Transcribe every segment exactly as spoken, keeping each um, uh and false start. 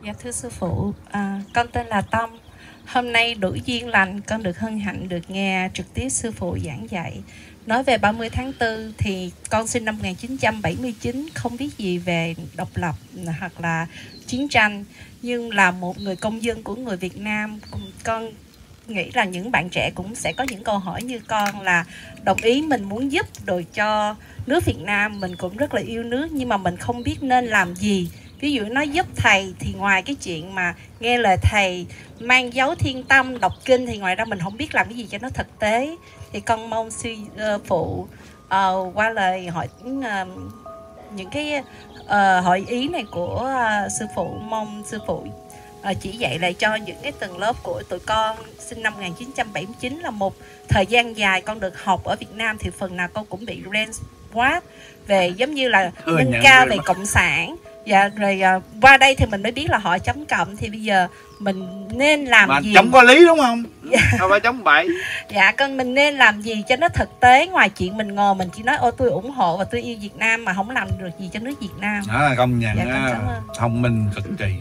Dạ thưa sư phụ, à, con tên là Tâm. Hôm nay đủ duyên lành, con được hân hạnh được nghe trực tiếp sư phụ giảng dạy. Nói về ba mươi tháng tư thì con sinh năm một nghìn chín trăm bảy mươi chín, không biết gì về độc lập hoặc là chiến tranh. Nhưng là một người công dân của người Việt Nam, con nghĩ là những bạn trẻ cũng sẽ có những câu hỏi như con là đồng ý mình muốn giúp được cho nước Việt Nam, mình cũng rất là yêu nước nhưng mà mình không biết nên làm gì. Ví dụ nói giúp thầy thì ngoài cái chuyện mà nghe lời thầy, mang dấu thiên tâm, đọc kinh thì ngoài ra mình không biết làm cái gì cho nó thực tế. Thì con mong sư uh, phụ uh, qua lời hỏi uh, những cái uh, hỏi ý này của uh, sư phụ, mong sư phụ uh, chỉ dạy lại cho những cái tầng lớp của tụi con sinh năm một nghìn chín trăm bảy mươi chín. Là một thời gian dài con được học ở Việt Nam thì phần nào con cũng bị brainwash về giống như là nâng cao về cộng sản. Dạ rồi uh, qua đây thì mình mới biết là họ chống cộng, thì bây giờ mình nên làm mà gì? chống có lý đúng không? Dạ. Không phải chống bậy. Dạ con mình nên làm gì cho nó thực tế, ngoài chuyện mình ngồi mình chỉ nói ô tôi ủng hộ và tôi yêu Việt Nam mà không làm được gì cho nước Việt Nam. Đó là công nhận. Dạ, thông minh cực kỳ.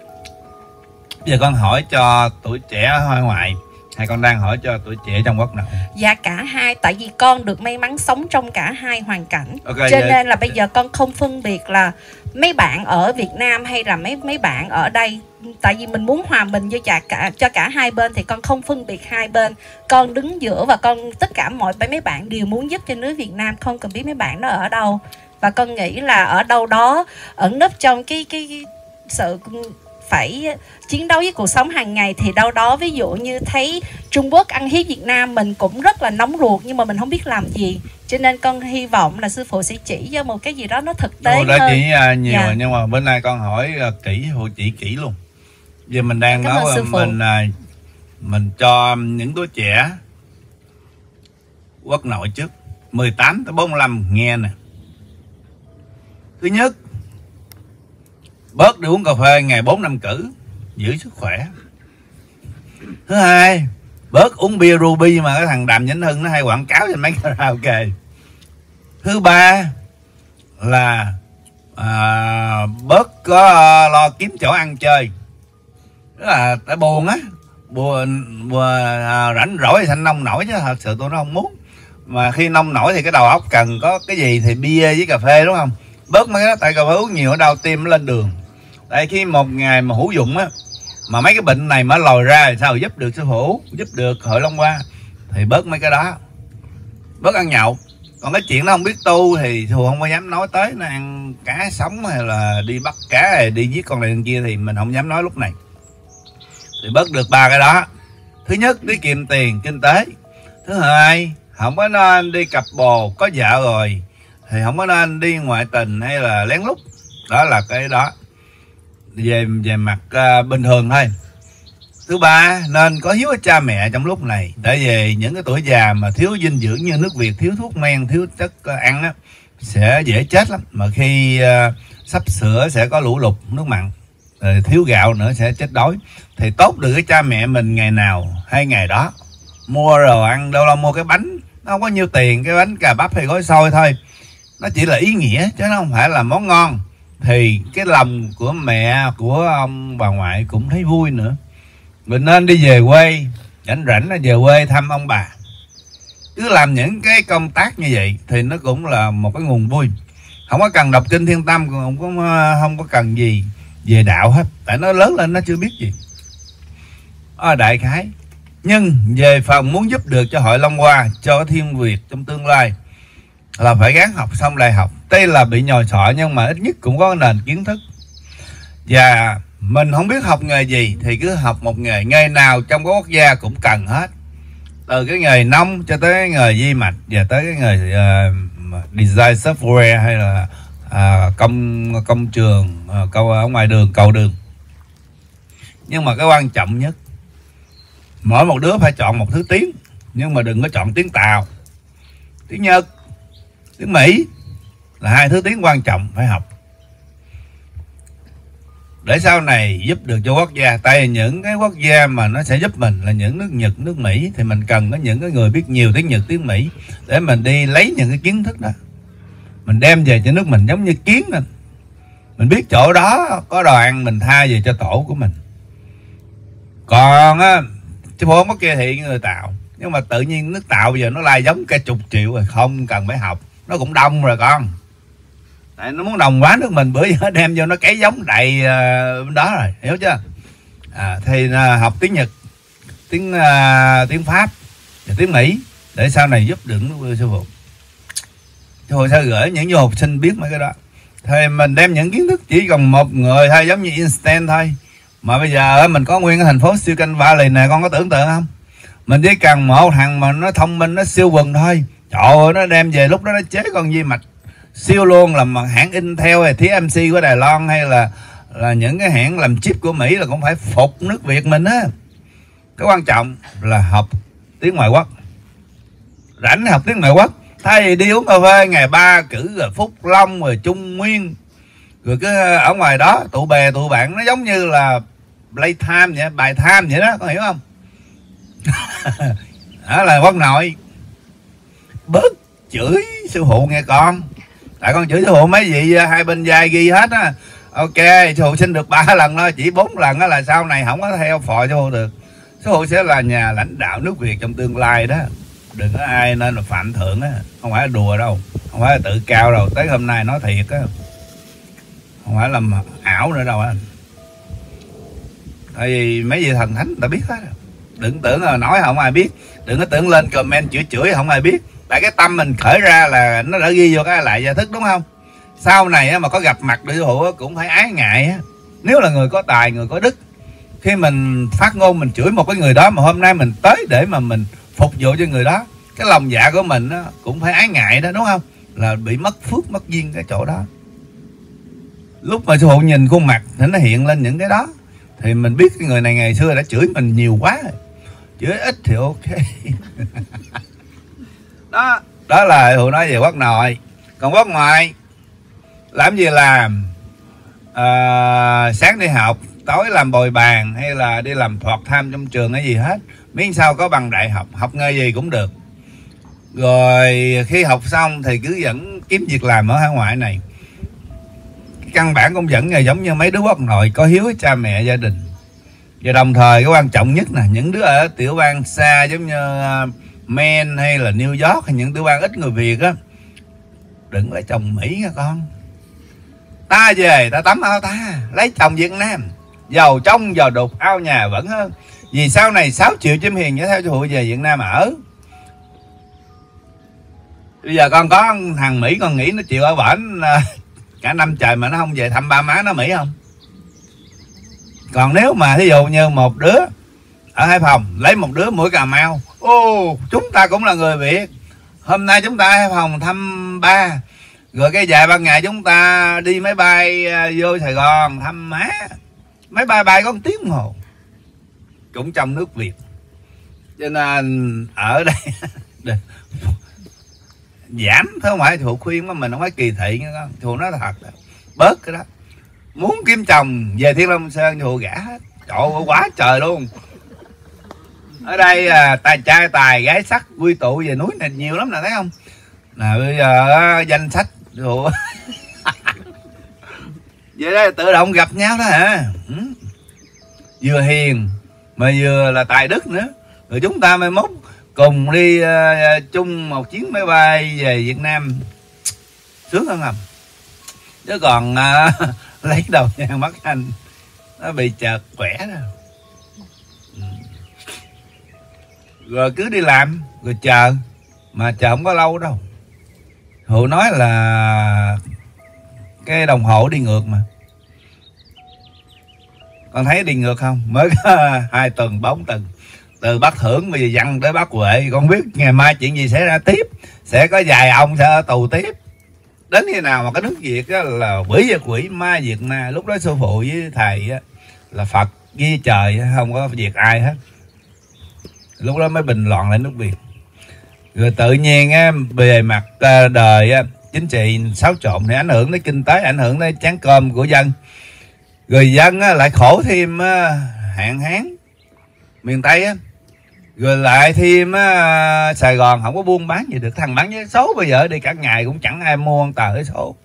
Bây giờ con hỏi cho tuổi trẻ hoa ngoại hay con đang hỏi cho tuổi trẻ trong quốc nội? Dạ cả hai, tại vì con được may mắn sống trong cả hai hoàn cảnh. Okay, cho vậy... nên là bây giờ con không phân biệt là mấy bạn ở Việt Nam hay là mấy mấy bạn ở đây. Tại vì mình muốn hòa mình cho cả cho cả hai bên thì con không phân biệt hai bên. Con đứng giữa và con tất cả mọi mấy bạn đều muốn giúp cho nước Việt Nam, không cần biết mấy bạn đó ở đâu. Và con nghĩ là ở đâu đó ẩn nấp trong cái cái, cái sự phải chiến đấu với cuộc sống hàng ngày thì đâu đó ví dụ như thấy Trung Quốc ăn hiếp Việt Nam mình cũng rất là nóng ruột nhưng mà mình không biết làm gì. Cho nên con hy vọng là sư phụ sẽ chỉ cho một cái gì đó nó thực tế đã hơn. Chỉ uh, nhiều dạ. rồi, nhưng mà bên này con hỏi uh, kỹ, phụ chỉ kỹ luôn. Giờ mình đang Cảm nói mình uh, mình cho những đứa trẻ quốc nội trước mười tám tới bốn mươi lăm nghe nè. Thứ nhất, bớt đi uống cà phê ngày bốn năm cử, giữ sức khỏe. Thứ hai, bớt uống bia Ruby mà cái thằng Đàm Vĩnh Hưng nó hay quảng cáo trên mấy cái karaoke. Thứ ba là à, bớt có uh, lo kiếm chỗ ăn chơi. Tức là tại buồn á, buồn, buồn à, rảnh rỗi thì thành nông nổi, chứ thật sự tôi nó không muốn. Mà khi nông nổi thì cái đầu óc cần có cái gì thì bia với cà phê đúng không? Bớt mấy cái đó, tại cà phê uống nhiều ở đâu tim nó lên đường. Tại khi một ngày mà hữu dụng á, mà mấy cái bệnh này mới lòi ra thì sao giúp được sư phụ, giúp được Hội Long Hoa, thì bớt mấy cái đó, bớt ăn nhậu. Còn cái chuyện nó không biết tu thì thù không có dám nói tới, nó ăn cá sống hay là đi bắt cá hay đi giết con này con kia thì mình không dám nói lúc này. Thì bớt được ba cái đó. Thứ nhất, đi kiệm tiền kinh tế. Thứ hai, không có nên đi cặp bồ, có vợ rồi thì không có nên đi ngoại tình hay là lén lút. Đó là cái đó về về mặt uh, bình thường thôi. Thứ ba, nên có hiếu với cha mẹ trong lúc này. Tại vì những cái tuổi già mà thiếu dinh dưỡng như nước Việt, thiếu thuốc men, thiếu chất uh, ăn á, sẽ dễ chết lắm. Mà khi uh, sắp sửa sẽ có lũ lụt nước mặn, rồi thiếu gạo nữa sẽ chết đói. Thì tốt được cái cha mẹ mình ngày nào hay ngày đó mua rồi ăn, đâu là mua cái bánh nó không có nhiêu tiền, cái bánh cà bắp hay gói xôi thôi, nó chỉ là ý nghĩa chứ nó không phải là món ngon. Thì cái lòng của mẹ của ông bà ngoại cũng thấy vui nữa. Mình nên đi về quê, rảnh rảnh là về quê thăm ông bà. Cứ làm những cái công tác như vậy thì nó cũng là một cái nguồn vui. Không có cần đọc kinh Thiên Tâm, không có không có cần gì về đạo hết, tại nó lớn lên nó chưa biết gì. Đó là đại khái. Nhưng về phần muốn giúp được cho Hội Long Hoa, cho Thiên Việt trong tương lai là phải gắng học xong đại học. Đây là bị nhồi sọ nhưng mà ít nhất cũng có nền kiến thức. Và mình không biết học nghề gì thì cứ học một nghề. Nghề nào trong các quốc gia cũng cần hết. Từ cái nghề nông cho tới cái nghề di mạch, và tới cái nghề uh, design software hay là uh, công công trường, uh, câu ở ngoài đường, cầu đường. Nhưng mà cái quan trọng nhất, mỗi một đứa phải chọn một thứ tiếng. Nhưng mà đừng có chọn tiếng Tàu, tiếng Nhật, tiếng Mỹ, là hai thứ tiếng quan trọng phải học để sau này giúp được cho quốc gia. Tại vì những cái quốc gia mà nó sẽ giúp mình là những nước Nhật, nước Mỹ, thì mình cần có những cái người biết nhiều tiếng Nhật, tiếng Mỹ để mình đi lấy những cái kiến thức đó, mình đem về cho nước mình. Giống như kiến, Mình biết chỗ đó có đồ ăn mình tha về cho tổ của mình. Còn á, chứ không có kia thiện người tạo. Nhưng mà tự nhiên nước tạo bây giờ nó lai giống cả chục triệu rồi, không cần phải học. Nó cũng đông rồi con. Tại nó muốn đồng quá nước mình, bữa giờ đem vô nó cấy giống đầy uh, đó rồi, hiểu chưa? À, thì uh, học tiếng Nhật, tiếng uh, tiếng Pháp và tiếng Mỹ để sau này giúp được sư phụ. Sư phụ sao gửi những du học sinh biết mấy cái đó. Thì mình đem những kiến thức chỉ còn một người thôi, giống như Einstein thôi. Mà bây giờ mình có nguyên cái thành phố Silicon Valley này, con có tưởng tượng không? Mình chỉ cần một thằng mà nó thông minh, nó siêu quần thôi. Trời ơi, nó đem về lúc đó nó chế con vi mạch siêu luôn, làm hãng Intel hay tê em xê của Đài Loan hay là là những cái hãng làm chip của Mỹ là cũng phải phục nước Việt mình á. Cái quan trọng là học tiếng ngoại quốc. Rảnh học tiếng ngoại quốc, thay vì đi uống cà phê ngày ba cử rồi Phúc Long rồi Trung Nguyên, rồi cứ ở ngoài đó tụ bè tụ bạn, nó giống như là playtime vậy, bài tham vậy đó, có hiểu không? Đó là quốc nội. Bớt chửi sư phụ nghe con. Tại con chửi sư phụ mấy vị hai bên vai ghi hết á. Ok, sư phụ xin được ba lần thôi, chỉ bốn lần đó là sau này không có theo phò sư phụ được. Sư phụ sẽ là nhà lãnh đạo nước Việt trong tương lai đó. Đừng có ai nên là phạm thượng á, không phải là đùa đâu, không phải là tự cao đâu. Tới hôm nay nói thiệt á, không phải làm ảo nữa đâu á. Tại vì mấy vị thần thánh người ta biết hết. Đừng tưởng là nói không ai biết, đừng có tưởng lên comment chửi chửi không ai biết. Tại cái tâm mình khởi ra là nó đã ghi vô cái lại gia thức, đúng không? Sau này mà có gặp mặt được sư phụ cũng phải ái ngại. Nếu là người có tài, người có đức, khi mình phát ngôn mình chửi một cái người đó mà hôm nay mình tới để mà mình phục vụ cho người đó, cái lòng dạ của mình đó, cũng phải ái ngại đó, đúng không? Là bị mất phước mất duyên cái chỗ đó. Lúc mà sư phụ nhìn khuôn mặt thì nó hiện lên những cái đó, thì mình biết cái người này ngày xưa đã chửi mình nhiều quá. Chửi ít thì ok. Đó, đó là Hữu nói về quốc nội. Còn quốc ngoại làm gì làm? À, sáng đi học, tối làm bồi bàn hay là đi làm part time trong trường hay gì hết, miễn sao có bằng đại học, học nghề gì cũng được. Rồi khi học xong thì cứ vẫn kiếm việc làm ở hải ngoại này. Căn bản cũng vẫn là giống như mấy đứa quốc nội, có hiếu với cha mẹ gia đình. Và đồng thời cái quan trọng nhất là những đứa ở tiểu bang xa giống như Maine hay là New York hay những tiểu bang ít người Việt á, đừng lấy chồng Mỹ nha con. Ta về ta tắm ao ta, lấy chồng Việt Nam, giàu trong giàu đục ao nhà vẫn hơn. Vì sau này sáu triệu chim hiền sẽ theo sư phụ về Việt Nam ở. Bây giờ con có thằng Mỹ, con nghĩ nó chịu ở bển cả năm trời mà nó không về thăm ba má nó Mỹ không? Còn nếu mà thí dụ như một đứa ở Hải Phòng lấy một đứa mũi Cà Mau, ô chúng ta cũng là người Việt, hôm nay chúng ta ở Hải Phòng thăm ba, rồi cái vài ba ngày chúng ta đi máy bay vô Sài Gòn thăm má, máy bay bay có một tiếng đồng hồ, cũng trong nước Việt. Cho nên ở đây giảm, không phải thụ khuyên mà mình không phải kỳ thị nha con, thụ nói thật, bớt cái đó. Muốn kiếm chồng về Thiên Long Sơn thụ gả hết, trời ơi quá trời luôn. Ở đây à, tài trai tài gái sắc quy tụ về núi này nhiều lắm nè, thấy không? Là bây giờ danh sách thụ vậy đó, tự động gặp nhau đó hả? Ừ. Vừa hiền mà vừa là tài đức nữa, rồi chúng ta mai mốt cùng đi uh, chung một chuyến máy bay về Việt Nam, sướng hơn không? Chứ còn uh, lấy đầu vàng bắt anh nó bị chợt khỏe rồi. Ừ. Rồi cứ đi làm rồi chờ, mà chờ không có lâu đâu. Hữu nói là cái đồng hồ đi ngược mà. Con thấy đi ngược không? Mới có hai tuần bốn tuần, từ bác Thưởng bây giờ dặn tới bác Huệ, con biết ngày mai chuyện gì xảy ra tiếp, sẽ có vài ông sẽ ở tù tiếp. Đến khi nào mà cái nước Việt á, là quỷ về quỷ, ma Việt ma, lúc đó sư phụ với thầy á, là Phật với trời, không có việc ai hết. Lúc đó mới bình loạn lại nước Việt. Rồi tự nhiên á, bề mặt đời á, chính trị xáo trộn thì ảnh hưởng đến kinh tế, ảnh hưởng đến chén cơm của dân. Rồi dân á, lại khổ thêm á, hạn hán miền Tây á. Rồi lại thêm á, Sài Gòn không có buôn bán gì được. Thằng bán vé số bây giờ đi cả ngày cũng chẳng ai mua tờ vé số.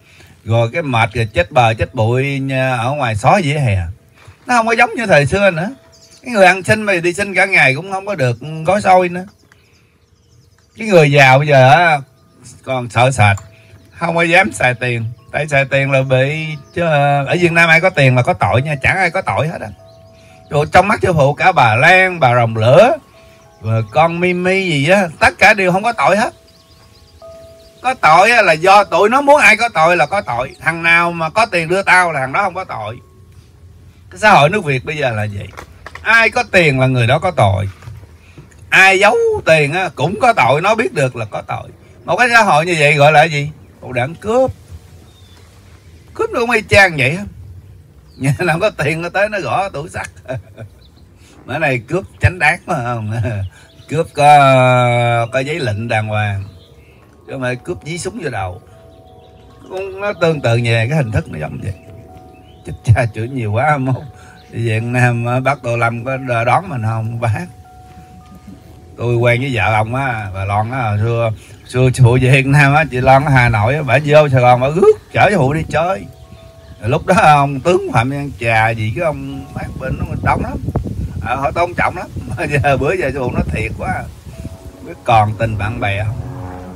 rồi cái mệt rồi chết bờ chết bụi ở ngoài xó vỉa hè. Nó không có giống như thời xưa nữa. Cái người ăn xin mà đi xin cả ngày cũng không có được gói xôi nữa. Cái người giàu bây giờ còn sợ sệt, không có dám xài tiền. Tại xài tiền là bị chứ ở Việt Nam ai có tiền là có tội nha, chẳng ai có tội hết á. Rồi trong mắt sư phụ cả bà Lan, bà Rồng Lửa, rồi con Mimi gì á, tất cả đều không có tội hết. Có tội là do tụi nó muốn ai có tội là có tội. Thằng nào mà có tiền đưa tao là thằng đó không có tội. Cái xã hội nước Việt bây giờ là gì? Ai có tiền là người đó có tội. Ai giấu tiền á, cũng có tội, nó biết được là có tội. Một cái xã hội như vậy gọi là gì? Một đảng cướp. Cướp nó cũng y chang vậy á. Nhà nào có tiền nó tới nó gõ tủ sắt. Cái này cướp chánh đáng mà không? Cướp có, có giấy lệnh đàng hoàng, chứ không phải cướp dí súng vô đầu. Nó tương tự về cái hình thức nó giống vậy. Chết cha chửi nhiều quá mốt đi Việt Nam bác Tô Lâm có đón mình không bác? Tôi quen với vợ ông á, bà Loan á, xưa xưa phụ về Việt Nam á, chị Loan ở Hà Nội á, bà vô Sài Gòn bà rước chở cho phụ đi chơi. Rồi lúc đó ông tướng Phạm Nhân Trà gì cái ông bác bên nó đông lắm, à, họ tôn trọng lắm. Giờ bữa giờ phụ nó thiệt quá, biết còn tình bạn bè không?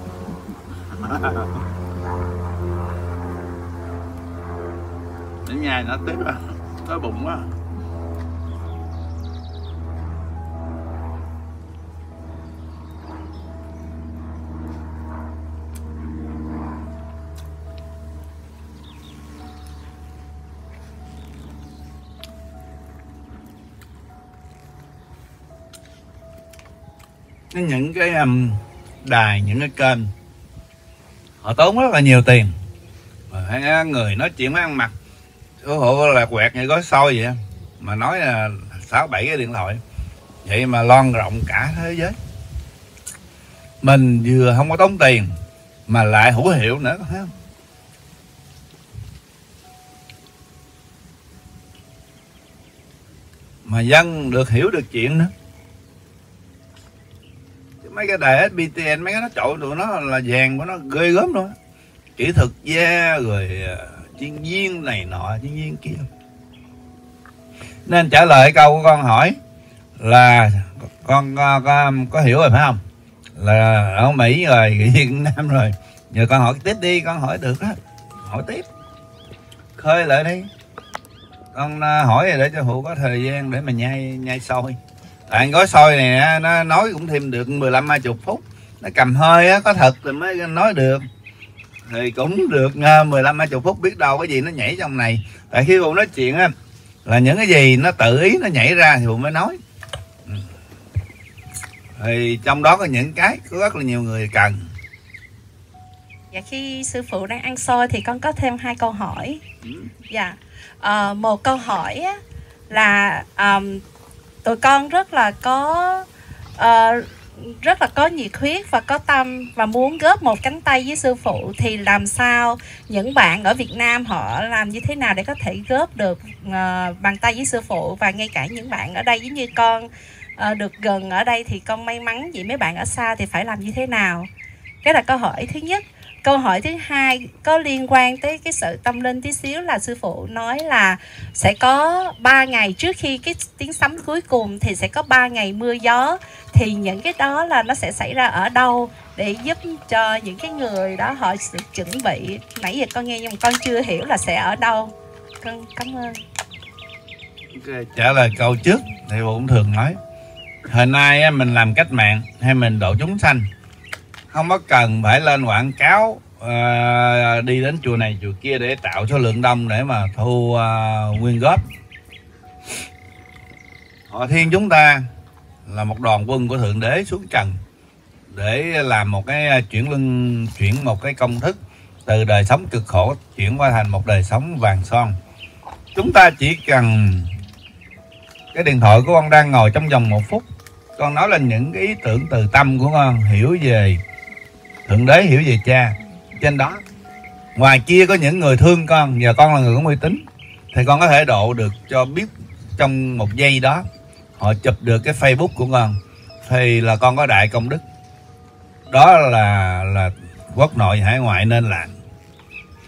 Đến nhà nó tiếp à, nó bụng quá. Những cái um, đài, những cái kênh họ tốn rất là nhiều tiền mà người nói chuyện mới ăn mặc số hộ là quẹt như gói xôi vậy, mà nói là sáu bảy cái điện thoại vậy mà loan rộng cả thế giới. Mình vừa không có tốn tiền mà lại hữu hiệu nữa, thấy không? Mà dân được hiểu được chuyện nữa. Mấy cái đài ét bê tê en mấy cái nó trội tụi nó là vàng của nó ghê gớm luôn. Kỹ thuật gia rồi chuyên viên này nọ, chuyên viên kia. Nên trả lời câu của con hỏi là con có, có, có hiểu rồi phải không? Là ở Mỹ rồi, Việt Nam rồi. Giờ con hỏi tiếp đi, con hỏi được đó. Hỏi tiếp. Khơi lại đi. Con hỏi để cho phụ có thời gian để mà nhai nhai xôi. Tại gói xôi này nó nói cũng thêm được mười lăm hai mươi phút. Nó cầm hơi á, có thật thì mới nói được. Thì cũng được mười lăm hai mươi phút, biết đâu cái gì nó nhảy trong này. Tại khi phụ nói chuyện á là những cái gì nó tự ý nó nhảy ra thì phụ mới nói. Thì trong đó có những cái có rất là nhiều người cần. Dạ, khi sư phụ đang ăn xôi thì con có thêm hai câu hỏi. Ừ. Dạ, à, một câu hỏi á, là um, tụi con rất là có uh, rất là có nhiệt huyết và có tâm và muốn góp một cánh tay với sư phụ, thì làm sao những bạn ở Việt Nam họ làm như thế nào để có thể góp được uh, bàn tay với sư phụ, và ngay cả những bạn ở đây giống như con uh, được gần ở đây thì con may mắn vậy, mấy bạn ở xa thì phải làm như thế nào? Cái là câu hỏi thứ nhất. Câu hỏi thứ hai có liên quan tới cái sự tâm linh tí xíu, là sư phụ nói là sẽ có ba ngày trước khi cái tiếng sấm cuối cùng thì sẽ có ba ngày mưa gió, thì những cái đó là nó sẽ xảy ra ở đâu để giúp cho những cái người đó họ sẽ chuẩn bị. Nãy giờ con nghe nhưng mà con chưa hiểu là sẽ ở đâu. Con cảm ơn. Okay, trả lời câu trước thì bộ cũng thường nói hồi nay mình làm cách mạng hay mình độ chúng sanh, không có cần phải lên quảng cáo uh, đi đến chùa này chùa kia để tạo số lượng đông để mà thu uh, quyên góp. Họ Thiên chúng ta là một đoàn quân của Thượng Đế xuống trần để làm một cái chuyển luân chuyển một cái công thức từ đời sống cực khổ chuyển qua thành một đời sống vàng son. Chúng ta chỉ cần cái điện thoại của con đang ngồi trong vòng một phút, con nói lên những cái ý tưởng từ tâm của con, hiểu về Thượng Đế, hiểu về Cha. Trên đó ngoài kia có những người thương con, nhờ con là người có uy tín thì con có thể độ được cho biết trong một giây đó họ chụp được cái Facebook của con thì là con có đại công đức. Đó là là quốc nội hải ngoại nên làm.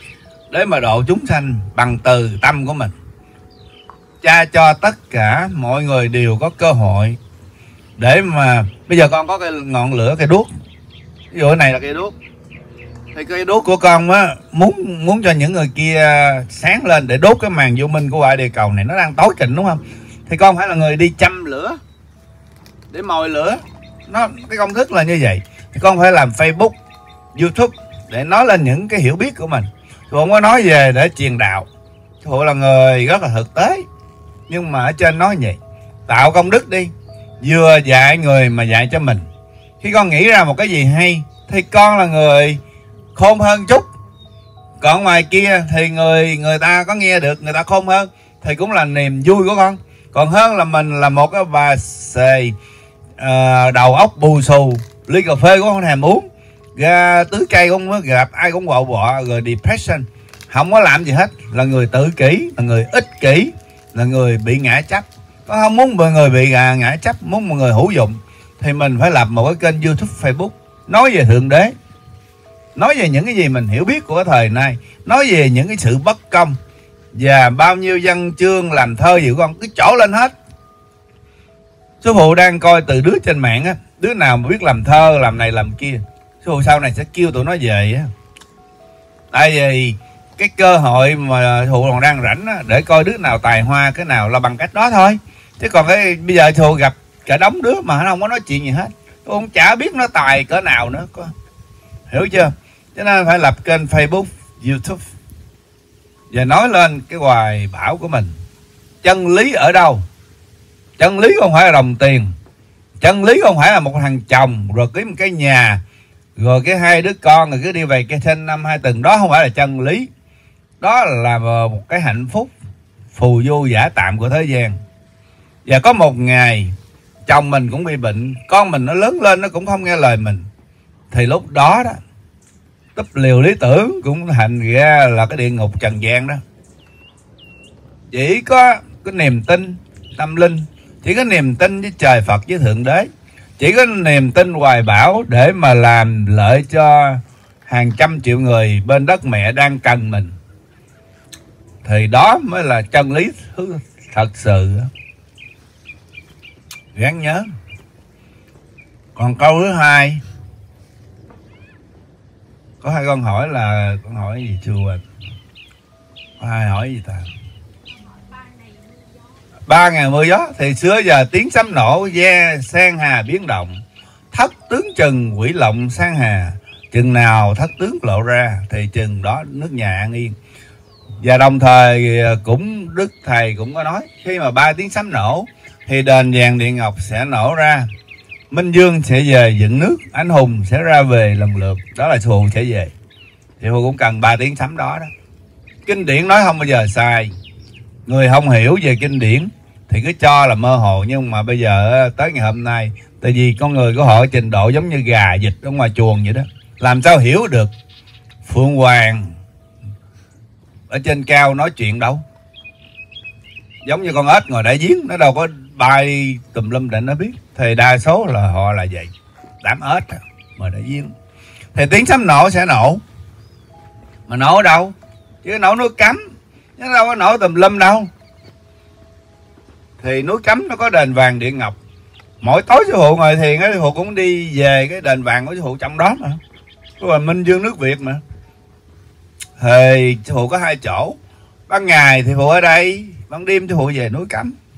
để mà độ chúng sanh bằng từ tâm của mình. Cha cho tất cả mọi người đều có cơ hội để mà bây giờ con có cái ngọn lửa, cây đuốc, ví dụ cái này là cây đuốc, thì cây đuốc của con á muốn muốn cho những người kia sáng lên để đốt cái màn vô minh của quả địa cầu này, nó đang tối kịnh đúng không? Thì con phải là người đi châm lửa để mồi lửa. Nó cái công thức là như vậy. Thì con phải làm Facebook, YouTube để nói lên những cái hiểu biết của mình. Tôi không có nói về để truyền đạo. Tôi là người rất là thực tế, nhưng mà ở trên nói vậy, tạo công đức đi, vừa dạy người mà dạy cho mình. Khi con nghĩ ra một cái gì hay thì con là người khôn hơn chút, còn ngoài kia thì người người ta có nghe được, người ta khôn hơn thì cũng là niềm vui của con. Còn hơn là mình là một cái bà xề uh, đầu óc bù xù, ly cà phê cũng không thèm uống, ra tưới cây cũng gặp ai cũng quạo quọ, rồi depression, không có làm gì hết, là người tự kỷ, là người ích kỷ, là người bị ngã chấp. Con không muốn mọi người bị ngã chấp, muốn mọi người hữu dụng thì mình phải lập một cái kênh YouTube, Facebook nói về Thượng Đế, nói về những cái gì mình hiểu biết của thời nay, nói về những cái sự bất công, và bao nhiêu văn chương làm thơ gì của con cứ trổ lên hết. Sư phụ đang coi từ đứa trên mạng á, đứa nào mà biết làm thơ, làm này làm kia, sư phụ sau này sẽ kêu tụi nó về á. Tại vì cái cơ hội mà sư phụ còn đang rảnh á, để coi đứa nào tài hoa cái nào là bằng cách đó thôi. Chứ còn cái bây giờ sư phụ gặp cả đống đứa mà nó không có nói chuyện gì hết, tôi cũng chả biết nó tài cỡ nào nữa, có hiểu chưa? Cho nên phải lập kênh Facebook, YouTube và nói lên cái hoài bão của mình. Chân lý ở đâu? Chân lý không phải là đồng tiền, chân lý không phải là một thằng chồng rồi kiếm một cái nhà rồi cái hai đứa con rồi cứ đi về cái sinh năm hai tuần. Đó không phải là chân lý, đó là một cái hạnh phúc phù du giả tạm của thế gian. Và có một ngày chồng mình cũng bị bệnh, con mình nó lớn lên nó cũng không nghe lời mình, thì lúc đó đó túp liều lý tưởng cũng thành ra là cái địa ngục trần gian đó. Chỉ có cái niềm tin tâm linh, chỉ có niềm tin với trời Phật với Thượng Đế, chỉ có niềm tin hoài bão để mà làm lợi cho hàng trăm triệu người bên đất mẹ đang cần mình, thì đó mới là chân lý thật sự. Gắng nhớ. Còn câu thứ hai, có hai con hỏi là con hỏi gì chưa quên. Có hai hỏi gì ta? Ba ngày mưa gió thì xưa giờ tiếng sấm nổ, ve sang hà biến động, thất tướng chừng quỷ lộng sang hà, chừng nào thất tướng lộ ra thì chừng đó nước nhà an yên. Và đồng thời cũng Đức Thầy cũng có nói, khi mà ba tiếng sấm nổ thì đền vàng điện ngọc sẽ nổ ra, Minh Dương sẽ về dựng nước, anh hùng sẽ ra về lần lượt. Đó là sư phụ sẽ về. Thì sư phụ cũng cần ba tiếng sấm đó đó. Kinh điển nói không bao giờ sai. Người không hiểu về kinh điển thì cứ cho là mơ hồ. Nhưng mà bây giờ tới ngày hôm nay, tại vì con người của họ trình độ giống như gà vịt ở ngoài chuồng vậy đó, làm sao hiểu được Phượng Hoàng ở trên cao nói chuyện đâu. Giống như con ếch ngồi đại giếng, nó đâu có bay tùm lum để nó biết. Thì đa số là họ là vậy, đám ếch mà đại giếng. Thì tiếng sấm nổ sẽ nổ, mà nổ ở đâu? Chứ nổ núi Cấm, chứ đâu có nổ tùm lum đâu. Thì núi Cấm nó có đền vàng điện ngọc. Mỗi tối sư phụ ngồi thiền á, sư phụ cũng đi về cái đền vàng của sư phụ trong đó mà. Đó là Minh Dương nước Việt mà. Thì sư phụ có hai chỗ. Ban ngày thì phụ ở đây, ban đêm sư phụ về núi Cấm.